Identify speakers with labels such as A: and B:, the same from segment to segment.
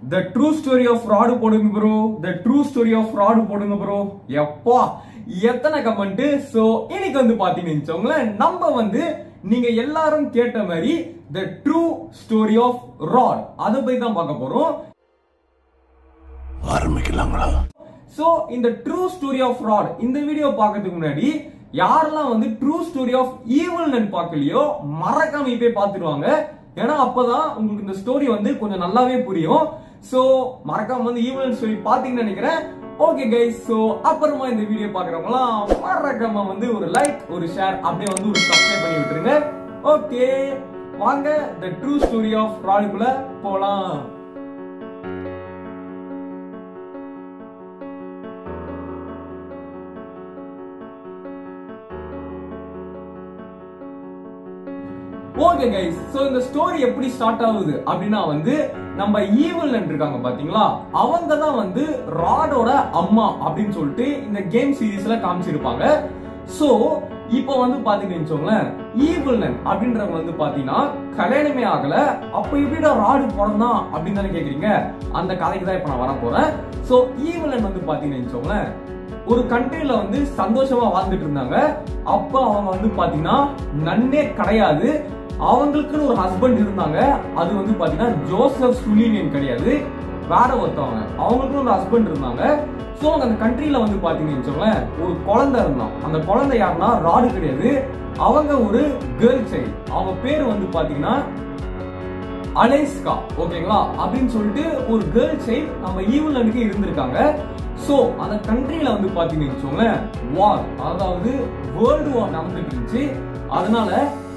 A: The true story of fraud போடுங்க bro. The true story of fraud போடுங்க bro. எப்பா எத்தனை கமெண்ட். சோ இன்னைக்கு வந்து பாத்தீங்கன்னு வெச்சோங்களே நம்ம வந்து நீங்க எல்லாரும் கேட்ட மாதிரி the true story of fraud அத பத்தி தான் பார்க்க போறோம்.
B: ஆரம்பிக்கலாங்களா?
A: சோ இந்த true story of fraud இந்த வீடியோ பார்க்கிறதுக்கு முன்னாடி யாரெல்லாம் வந்து true story of evil ன்னு பார்க்கலையோ மறக்காம இப்பவே பார்த்துடுவாங்க. ஏன்னா அப்பதான் உங்களுக்கு இந்த ஸ்டோரி வந்து கொஞ்சம் நல்லாவே புரியும். சோ மறக்காம வந்து ஈவல் ஸ்டோரி பாத்தீங்கன்னு நினைக்கிறேன். ஓகே கைஸ், சோ அப்புறமா இந்த வீடியோ பாக்குறவங்களாம் மறக்காம வந்து ஒரு லைக் ஒரு ஷேர் அப்படியே வந்து ஒரு சப்ஸ்கிரைப் பண்ணி விட்டுருங்க. ஓகே வாங்க the true story of fraud குள்ள போலாம். ஓகே கைஸ், சோ இந்த ஸ்டோரி எப்படி ஸ்டார்ட் ஆகுது அப்படின்னா வந்து நம்ம ஈவல் இருக்காங்க பாத்தீங்களா, அவங்க தான் வந்து ராடோட அம்மா அப்படின்னு சொல்லிட்டு இந்த கேம் சீரீஸ்ல காமிச்சிருப்பாங்க. சோ இப்போ வந்து பாத்தீங்கன்னு வச்சுக்கோங்களேன், ஈவல் அப்படின்றவங்க வந்து பாத்தீங்கன்னா கல்யாணமே ஆகல. அப்ப எப்படிடா ராடு பிறந்தான் அப்படின்னு தானே கேக்குறீங்க. அந்த கதைக்கு தான் இப்ப நான் வர போறேன். சோ ஈவல் வந்து பாத்தீங்கன்னு வச்சுக்கோங்களேன் ஒரு கண்ட்ரில வந்து சந்தோஷமா வாழ்ந்துட்டு இருந்தாங்க. அப்ப அவங்க வந்து பாத்தீங்கன்னா நன்னே கிடையாது, அவங்களுக்குன்னு ஒரு ஹஸ்பண்ட் இருந்தாங்க. அது வந்து பாத்தீங்கன்னா ஜோசப் சுலினியன் கிடையாது, வேற ஒருத்தவங்க. அவங்களுக்குன்னு ஒரு ஹஸ்பண்ட் இருந்தாங்க. சோ அந்த கண்ட்ரில வந்து பாத்தீங்கன்னு வச்சுக்கோங்களேன் ஒரு குழந்தை இருந்தான். அந்த குழந்தை யாருன்னா ராடு கிடையாது, அவங்க ஒரு கேர்ள் சைல்டு. அவங்க பேர் வந்து பாத்தீங்கன்னா அலேஸ்கா. ஓகேங்களா, அப்படின்னு சொல்லிட்டு ஒரு கேர்ள் சைல்டு நம்ம ஈவலனுக்கு இருந்திருக்காங்க. சோ அந்த கண்ட்ரில வந்து பாத்தீங்கன்னு வச்சுக்கோங்களேன் வார், அதாவது வேர்ல்டு வார் நடந்துட்டு இருந்துச்சு. அதனால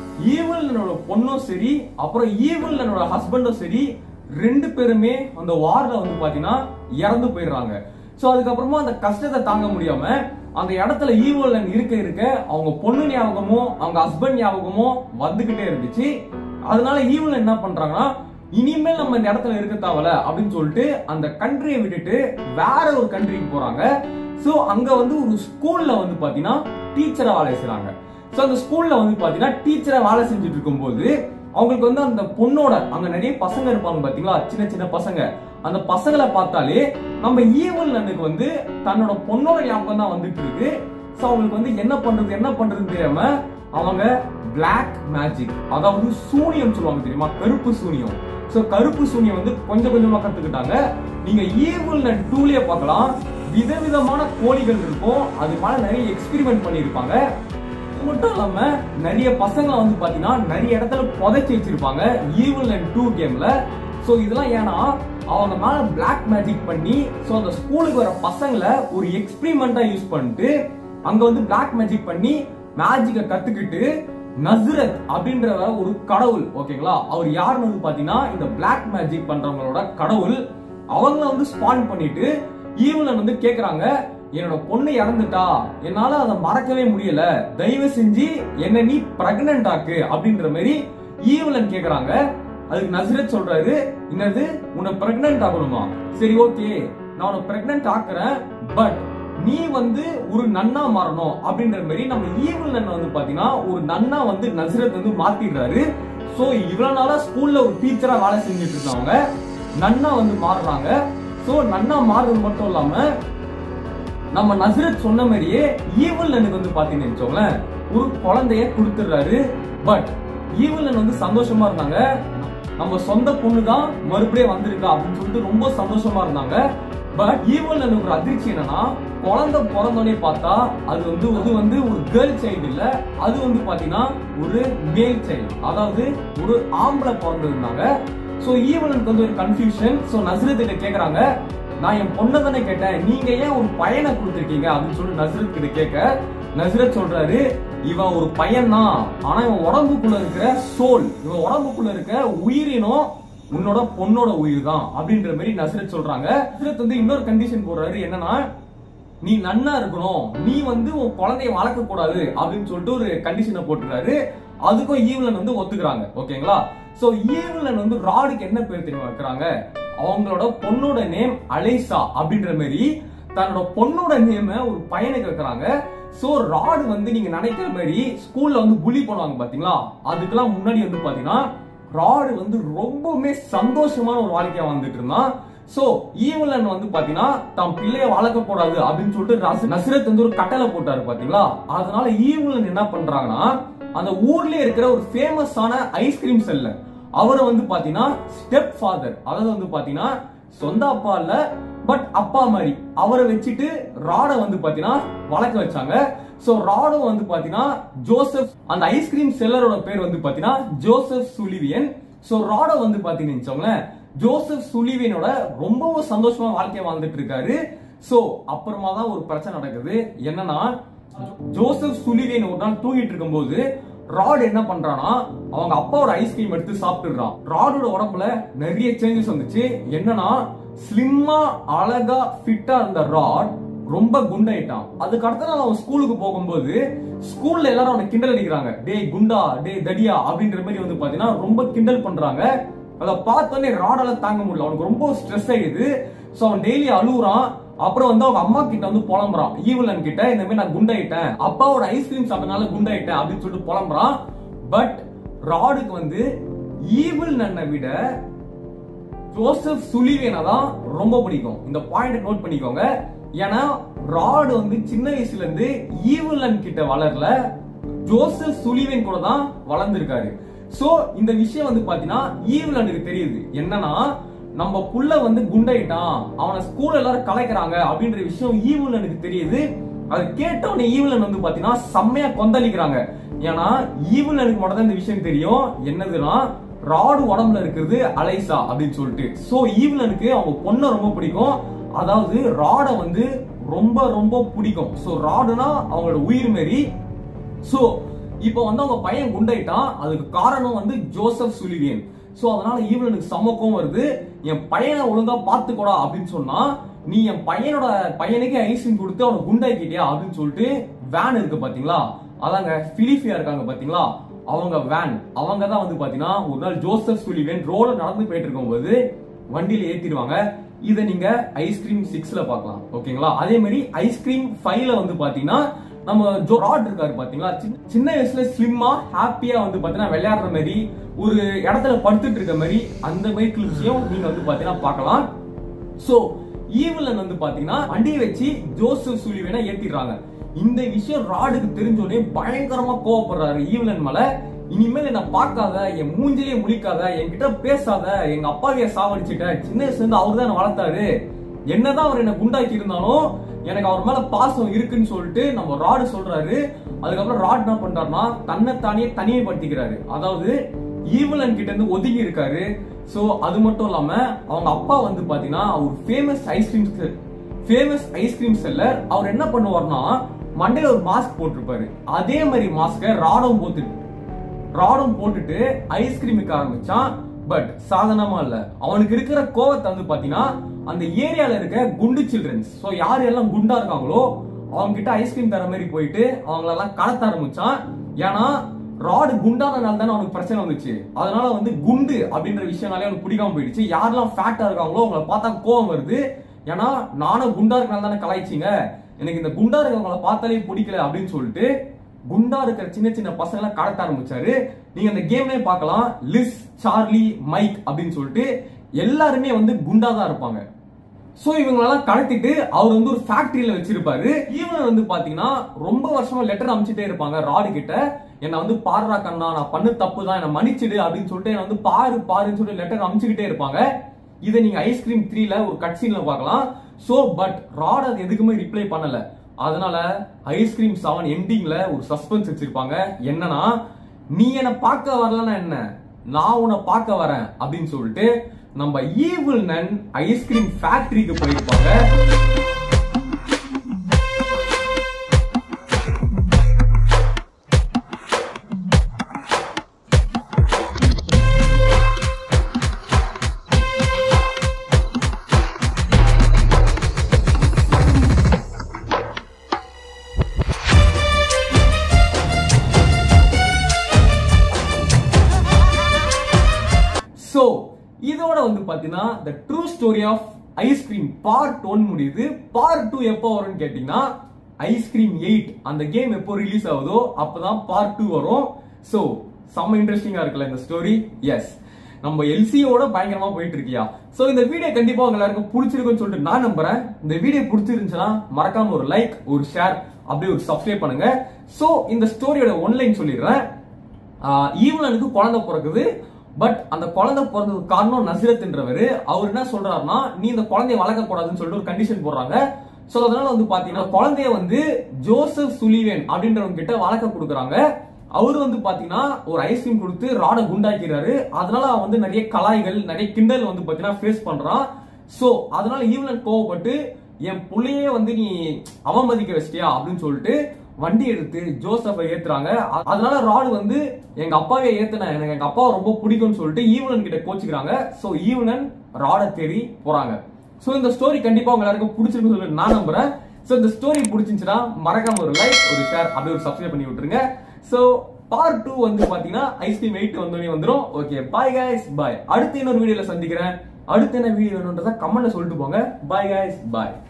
A: ஈவலனோட பொண்ணும் சரி அப்புறம் ஈவலனோட ஹஸ்பண்டும் சரி ரெண்டு பேருமே அந்த வார்ல வந்து பாத்தீங்கன்னா இறந்து போயிடுறாங்க. சோ அதுக்கப்புறமா அந்த கஷ்டத்தை தாங்க முடியாம அந்த இடத்துல ஈவலன் இருக்க இருக்க அவங்க பொண்ணு ஞாபகமோ அவங்க ஹஸ்பண்ட் ஞாபகமோ வந்துகிட்டே இருந்துச்சு. அதனால ஈவலன் என்ன பண்றாங்கன்னா இனிமேல் நம்ம இந்த இடத்துல இருக்க தேவல அப்படின்னு சொல்லிட்டு அந்த கண்ட்ரியை விட்டுட்டு வேற ஒரு கண்ட்ரிக்கு போறாங்க. சோ அங்க வந்து ஒரு ஸ்கூல்ல வந்து பாத்தீங்கன்னா டீச்சரா வேலை செய்றாங்க. சோ அந்த ஸ்கூல்ல வந்து பாத்தீங்கன்னா டீச்சரா வேலை செஞ்சுட்டு இருக்கும்போது அவங்களுக்கு வந்து அந்த பொண்ணோட அங்க நிறைய பசங்க இருப்பாங்க பாத்தீங்களா, சின்ன சின்ன பசங்க. அந்த பசங்களை பார்த்தாலே நம்ம ஈவல் அண்ணுக்கு வந்து தன்னோட பொண்ணோட ஞாபகம் தான் வந்துட்டு இருக்கு. சோ அவங்களுக்கு வந்து என்ன பண்றதுன்னு தெரியாம அவங்க பிளாக் மேஜிக், அதாவது சூனியம் சொல்லுவாங்க தெரியுமா, கருப்பு சூனியம். சோ கருப்பு சூனியம் வந்து கொஞ்சம் கொஞ்சமா கத்துக்கிட்டாங்க. நீங்க ஈவல் அண்ட் 2லயே பார்க்கலாம், விதவிதமான கோழிகள் இருக்கும். அது மேல நிறைய எக்ஸ்பெரிமெண்ட் பண்ணிருப்பாங்க. மட்டும் இல்லாம நிறைய பசங்க வந்து பாத்தீங்கன்னா நிறைய இடத்துல புதைச்சி வச்சிருப்பாங்க ஈவல் அண்ட் 2 கேம்ல. சோ இதெல்லாம் ஏன்னா அவங்க மேல பிளாக் மேஜிக் பண்ணி சோ அந்த ஸ்கூலுக்கு வர பசங்களை ஒரு எக்ஸ்பெரிமெண்டா யூஸ் பண்ணிட்டு அங்க வந்து பிளாக் மேஜிக் பண்ணி மேஜிக்க கத்துக்கிட்டு நஸ்ரத் அப்படின்ற ஒரு கடவுள், ஓகேங்களா, அவர் யாருன்னு வந்து பாத்தீங்கன்னா இந்த பிளாக் மேஜிக் பண்றவங்களோட கடவுள். அவங்கள வந்து ஸ்பான் பண்ணிட்டு ஈவலன் வந்து கேக்குறாங்க, என்னோட பொண்ணு இறந்துட்டா, என்னால அதை மறக்கவே முடியல, தயவு செஞ்சு என்ன நீ பிரெக்னன்ட் ஆக்கு அப்படின்ற மாதிரி ஈவலன் கேக்குறாங்க. அதுக்கு நஸ்ரத் சொல்றாரு, என்னது உன்னை பிரெக்னன்ட் ஆகணுமா, சரி ஓகே நான் உன்னை பிரெக்னன்ட் ஆக்குறேன், பட் நீ வந்து ஒரு நன்னா மாறணும் அப்படின்ற மாதிரி நம்ம ஈவல் நன்ன வந்து பாத்தீங்கன்னா ஒரு நன்னா வந்து நஸ்ரத் வந்து மாத்திடுறாரு. சோ இவ்வளவு நாளா ஸ்கூல்ல ஒரு டீச்சரா வேலை செஞ்சுட்டு இருந்தவங்க நன்னா வந்து மாறுறாங்க. சோ நன்னா மாறுறது மட்டும் இல்லாம நம்ம நஸ்ரத் சொன்ன மாதிரியே ஈவல் நன்னுக்கு வந்து பாத்தீங்கன்னு வச்சோங்களேன் ஒரு குழந்தைய கொடுத்துடுறாரு. பட் ஈவல் வந்து சந்தோஷமா இருந்தாங்க, நம்ம சொந்த பொண்ணு தான் மறுபடியும் வந்திருக்கா அப்படின்னு சொல்லிட்டு ரொம்ப சந்தோஷமா இருந்தாங்க. பட் ஈவல் ஒரு அதிர்ச்சி என்னன்னா குழந்தை பிறந்தோடனே பார்த்தா அது வந்து ஒரு கேர்ள் சைல்டு இல்ல, அது வந்து பாத்தீங்கன்னா ஒரு மேல் சைல்டு, அதாவது ஒரு ஆம்பளை பிறந்திருந்தாங்க. சோ ஈவலுக்கு வந்து ஒரு கன்ஃபியூஷன். சோ நஸ்ரத் கிட்ட கேக்குறாங்க, நான் என் பொண்ணை தானே கேட்டேன், நீங்க ஏன் ஒரு பையனை கொடுத்துருக்கீங்க அப்படின்னு சொல்லி நஸ்ரத் கிட்ட கேட்க நஸ்ரத் சொல்றாரு, இவன் ஒரு பையன் தான், ஆனா இவன் உடம்புக்குள்ள இருக்கிற சோல், இவன் உடம்புக்குள்ள இருக்க உயிரினம் உன்னோட பொண்ணோட உயிர் தான் அப்படின்ற மாதிரி நஸ்ரத் சொல்றாங்க. நஸ்ரத் வந்து இன்னொரு கண்டிஷன் போடுறாரு, என்னன்னா நீ நன்னா இருக்கணும், நீ வந்து உன் குழந்தைய வளர்க்க கூடாது அப்படின்னு சொல்லிட்டு ஒரு கண்டிஷனை போட்டுறாரு. அதுக்கும் ஈவலன் வந்து ஒத்துக்கிறாங்க. ஓகேங்களா, சோ ஈவலன் வந்து ராடுக்கு என்ன பேர் தெரியுமா வைக்கிறாங்க, அவங்களோட பொண்ணோட நேம் அலேசா அப்படின்ற மாதிரி தன்னோட பொண்ணோட நேம ஒரு பையனுக்கு வைக்கிறாங்க. சோ ராடு வந்து நீங்க நினைக்கிற மாதிரி ஸ்கூல்ல வந்து புலி பண்ணுவாங்க பாத்தீங்களா, அதுக்கெல்லாம் முன்னாடி வந்து பாத்தீங்கன்னா ராடு வந்து ரொம்பவுமே சந்தோஷமான ஒரு வாழ்க்கையா வந்துட்டு இருந்தான். சோ ஈவலன் வந்து பாத்தீங்கன்னா தான் பிள்ளைய வளர்க்க கூடாது அப்படின்னு சொல்லிட்டு நஸ்ரத் வந்து ஒரு கட்டளை போட்டாரு பாத்தீங்களா. அதனால ஈவலன் என்ன பண்றாங்கன்னா அந்த ஊர்லயே இருக்கிற ஒரு ஃபேமஸான ஐஸ்கிரீம் செல்லர் அவரை வந்து பாத்தீங்கன்னா ஸ்டெப் ஃபாதர், அதாவது வந்து பாத்தீங்கன்னா சொந்த அப்பா இல்ல பட் அப்பா மாதிரி அவரை வச்சுட்டு ராட வந்து பாத்தீங்கன்னா வளர்க்க வச்சாங்க. சோ ராடும் வந்து பாத்தீங்கன்னா ஜோசப், அந்த ஐஸ்கிரீம் செல்லரோட பேர் வந்து பாத்தீங்கன்னா ஜோசப் சுலிவியன். சோ ராட வந்து பாத்தீங்கன்னா ஜோசப் சுலிவியனோட ரொம்பவும் சந்தோஷமா வாழ்க்கையை வாழ்ந்துட்டு இருக்காரு. சோ அப்புறமா தான் ஒரு பிரச்சனை நடக்குது. என்னன்னா ஜோசப் சுலிவியன் ஒரு நாள் தூங்கிட்டு இருக்கும்போது ராட் என்ன பண்றானா அவங்க அப்பாவோட ஐஸ்கிரீம் எடுத்து சாப்பிட்டுறான். ராடோட உடம்புல நிறைய சேஞ்சஸ் வந்துச்சு. என்னன்னா ஸ்லிம்மா அழகா ஃபிட்டா இருந்த ராட் ரொம்ப குண்டாயிட்டான். அதுக்கு அடுத்த நாள் அவன் ஸ்கூலுக்கு போகும்போது ஸ்கூல்ல எல்லாரும் அவனை கிண்டல் அடிக்கிறாங்க, டேய் குண்டா, டேய் தடியா அப்படின்ற மாதிரி வந்து பாத்தீங்கன்னா ரொம்ப கிண்டல் பண்றாங்க. அதை பார்த்தோன்னே ராடால தாங்க முடியல, அவனுக்கு ரொம்ப ஸ்ட்ரெஸ் ஆயிடுது. சோ அவன் டெய்லி அழுகுறான். அப்புறம் வந்து அவங்க அம்மா கிட்ட வந்து புலம்புறான், ஈவலன் கிட்ட இந்த மாதிரி நான் குண்டாயிட்டேன், அப்பாவோட ஐஸ்கிரீம் சாப்பிட்டனால குண்டாயிட்டேன் அப்படின்னு சொல்லிட்டு புலம்புறான். பட் ராடுக்கு வந்து ஈவலனை விட ஜோசப் சுலிவியனை தான் ரொம்ப பிடிக்கும். இந்த பாயிண்ட் நோட் பண்ணிக்கோங்க. ஏன்னா ராடு வந்து சின்ன வயசுல இருந்து ஈவலன் கிட்ட வளரல, ஜோசப் சுலிவியன் கூட தான் வளர்ந்திருக்காரு. சோ இந்த விஷயம் வந்து பாத்தீங்கன்னா ஈவலனுக்கு தெரியுது. என்னன்னா நம்ம புள்ள வந்து குண்டாயிட்டான், அவனை ஸ்கூல்ல எல்லாரும் கலைக்கிறாங்க அப்படின்ற விஷயம் ஈவலனுக்கு தெரியுது. அது கேட்டவனே ஈவலன் வந்து பாத்தீங்கன்னா செம்மையா கொந்தளிக்கிறாங்க. ஏன்னா ஈவலனுக்கு மட்டும் தான் இந்த விஷயம் தெரியும். என்னதுன்னா ராடு உடம்புல இருக்கிறது அலைசா அப்படின்னு சொல்லிட்டு. சோ ஈவலனுக்கு அவங்க பொண்ணை ரொம்ப பிடிக்கும், அதாவது ராட வந்து ரொம்ப ரொம்ப பிடிக்கும். சோ ராடுனா அவங்களோட உயிர் மாரி. சோ இப்போ வந்து அவங்க பையன் குண்டாயிட்டான், அதுக்கு காரணம் வந்து ஜோசப் சுலிவியன். சோ அதனால ஈவலனுக்கு சமக்கம் வருது, என் பையனை ஒழுங்கா பாத்துக்கூடா அப்படின்னு சொன்னா, நீ என் பையனுக்கு ஐஸ்கிரீம் கொடுத்து அவனை குண்டாக்கிட்டியா அப்படின்னு சொல்லிட்டு வேன் இருக்கு பாத்தீங்களா, அதாங்க பிலிப்பியா இருக்காங்க பாத்தீங்களா, அவங்க வேன், அவங்க தான் வந்து பாத்தீங்கன்னா ஒரு நாள் ஜோசப் சுலிவியன் ரோட நடந்து போயிட்டு இருக்கும்போது வண்டியில ஏத்திடுவாங்க. இதை நீங்க ஐஸ்கிரீம் 6ல பாக்கலாம். ஓகேங்களா. அதே மாதிரி ஐஸ்கிரீம் 5ல வந்து பாத்தீங்கன்னா நம்ம ராட் இருக்காரு பாத்தீங்களா, சின்ன வயசுல ஸ்லிம்மா ஹாப்பியா வந்து பாத்தீங்கன்னா விளையாடுற மாதிரி ஒரு இடத்துல படுத்துட்டு இருக்க மாதிரி அந்த மாதிரி கிளிப்ஸையும் நீங்க வந்து பாத்தீங்கன்னா பார்க்கலாம். சோ ஈவலன் வந்து பாத்தீங்கன்னா வண்டியை வச்சு ஜோசப் சுலிவியனை ஏத்திடுறாங்க. இந்த விஷயம் ராடுக்கு தெரிஞ்சோடனே பயங்கரமா கோவப்படுறாரு ஈவலன் மேல. இனிமேல் என்ன பார்க்காத, என் மூஞ்சிலேயே முழிக்காத, என்கிட்ட பேசாத, எங்க அப்பாவைய சாவடிச்சுட்ட, சின்ன வயசுல இருந்து அவர் தான் வளர்த்தாரு, என்னதான் அவர் என்ன குண்டாக்கி இருந்தாலும் எனக்கு அவர் மேல பாசம் இருக்குன்னு சொல்லிட்டு நம்ம ராடு சொல்றாரு. அதுக்கப்புறம் ராட் என்ன பண்றாருன்னா தன்னைத்தானே தனிமைப்படுத்திக்கிறாரு, அதாவது ஈவலன் கிட்ட இருந்து ஒதுங்கி இருக்காரு. சோ அது மட்டும் இல்லாம அவங்க அப்பா வந்து பாத்தீங்கன்னா ஒரு ஃபேமஸ் ஐஸ்கிரீம் செல்லர். அவர் என்ன பண்ணுவார்னா மண்டையில ஒரு மாஸ்க் போட்டிருப்பாரு, அதே மாதிரி மாஸ்க ராடும் போட்டுட்டு ஐஸ்கிரீம் விற்க ஆரம்பிச்சான். பட் சாதாரணமா இல்ல, அவனுக்கு இருக்கிற கோவத்தை வந்து பாத்தீங்கன்னா அந்த ஏரியால இருக்க குண்டு சில்ட்ரன்ஸ், சோ யாரு எல்லாம் குண்டா இருக்காங்களோ அவங்க கிட்ட ஐஸ்கிரீம் தர மாதிரி போயிட்டு அவங்களெல்லாம் கடத்த ஆரம்பிச்சான். ஏன்னா ராடு குண்டானனால தானே அவனுக்கு பிரச்சனை வந்துச்சு. அதனால வந்து குண்டு அப்படின்ற விஷயம்னாலே அவனுக்கு பிடிக்காம போயிடுச்சு. யாரெல்லாம் ஃபேட்டா இருக்காங்களோ அவங்கள பார்த்தா கோவம் வருது. ஏன்னா நானும் குண்டா இருக்கனால தானே கலாய்ச்சிங்க, எனக்கு இந்த குண்டா இருக்கவங்கள பார்த்தாலே பிடிக்கல அப்படின்னு சொல்லிட்டு குண்டா இருக்கிற சின்ன சின்ன பசங்களை கடத்த ஆரம்பிச்சாரு. நீங்க அந்த கேம்லயே பார்க்கலாம், லிஸ், சார்லி, மைக் அப்படின்னு சொல்லிட்டு எல்லாருமே வந்து குண்டா தான் இருப்பாங்க. சோ இவங்களெல்லாம் கடத்திட்டு அவர் வந்து ஒரு ஃபேக்டரியில வச்சிருப்பாரு. இவங்க வந்து பாத்தீங்கன்னா ரொம்ப வருஷமா லெட்டர் அனுப்பிச்சுட்டே இருப்பாங்க ராடு கிட்ட, என்ன வந்து பாடுறா கண்ணா, நான் பண்ணு தப்பு தான், என்ன மன்னிச்சிடு அப்படின்னு சொல்லிட்டு என்ன வந்து பாருன்னு சொல்லிட்டு லெட்டர் அனுப்பிச்சுக்கிட்டே இருப்பாங்க. இதை நீங்க ஐஸ்கிரீம் 3ல ஒரு கட் சீன்ல பார்க்கலாம். சோ பட் ராட் அது எதுக்குமே ரிப்ளை பண்ணல. அதனால ஐஸ்கிரீம் 7 எண்டிங்ல ஒரு சஸ்பென்ஸ் வச்சிருப்பாங்க. என்னன்னா நீ என்ன பார்க்க வரலன்னா என்ன, நான் உன்னை பார்க்க வரேன் அப்படின்னு சொல்லிட்டு நம்ம ஈவலன் ஐஸ்கிரீம் ஃபேக்டரிக்கு போயிருப்பாங்க. சோ இதோட வந்து பாத்தீங்கன்னா the true story of ice cream part 1 முடியுது. பார்ட் 2 எப்போ வரும்னு கேட்டீங்கன்னா ஐஸ்கிரீம் 8 அந்த கேம் எப்போ ரிலீஸ் ஆகுதோ அப்பதான் பார்ட் 2 வரும். சோ செம்ம இன்ட்ரெஸ்டிங்கா இருக்குல்ல இந்த ஸ்டோரி. எஸ் நம்ம எல்சியோட பயங்கரமா போயிட்டு இருக்கியா. சோ இந்த வீடியோ கண்டிப்பா உங்க எல்லாருக்கும் பிடிச்சிருக்குன்னு சொல்லிட்டு நான் நம்புறேன். இந்த வீடியோ பிடிச்சிருந்துச்சுன்னா மறக்காம ஒரு லைக், ஒரு ஷேர், அப்படியே ஒரு சப்ஸ்கிரைப் பண்ணுங்க. சோ இந்த ஸ்டோரியோட ஒன்லைன் சொல்லிடுறேன். ஈவலனுக்கு குழந்தை பிறக்குது. பட் அந்த குழந்தை பிறந்ததுக்கு காரணம் நசிரத்ன்றவர். அவர் என்ன சொல்றாருன்னா, நீ இந்த குழந்தைய வளர்க்க கூடாதுன்னு சொல்லிட்டு ஒரு கண்டிஷன் போடுறாங்க. சோ அதனால வந்து பாத்தீங்கன்னா குழந்தைய வந்து ஜோசப் சுலிவேன் அப்படின்றவங்க கிட்ட வளர்க்க கொடுக்குறாங்க. அவரு வந்து பாத்தீங்கன்னா ஒரு ஐஸ்கிரீம் கொடுத்து ராட குண்டாக்கிறாரு. அதனால அவன் வந்து நிறைய கலாய்கள், நிறைய கிண்டல் வந்து பாத்தீங்கன்னா ஃபேஸ் பண்றான். சோ அதனால ஈவலன் கோவப்பட்டு என் புள்ளையே வந்து நீ அவமதிக்க வச்சிட்டியா அப்படின்னு சொல்லிட்டு வண்டி எடுத்து ஜோசப்பை ஏத்துறாங்க. அதனால ராடு வந்து எங்க அப்பாவே ஏத்துன, எனக்கு எங்க அப்பாவை ரொம்ப பிடிக்கும்னு சொல்லிட்டு ஈவலன் கிட்ட கோச்சிக்கிறாங்க. சோ ஈவலன் ராட தேடி போறாங்க. சோ இந்த ஸ்டோரி கண்டிப்பா உங்க எல்லாருக்கும் பிடிச்சிருக்குன்னு சொல்லி நான் நம்புறேன். சோ இந்த ஸ்டோரி பிடிச்சிருந்துச்சுன்னா மறக்காம ஒரு லைக், ஒரு ஷேர், அப்படியே ஒரு சப்ஸ்கிரைப் பண்ணி விட்டுருங்க. சோ பார்ட் 2 வந்து பாத்தீங்கன்னா ஐஸ்கிரீம் 8 வந்தோடனே வந்துடும். Okay, bye guys, bye. அடுத்து இன்னொரு வீடியோல சந்திக்கிறேன். அடுத்து என்ன வீடியோ வேணும்ன்றத கமெண்ட்ல சொல்லிட்டு போங்க. பாய் கைஸ், பாய்.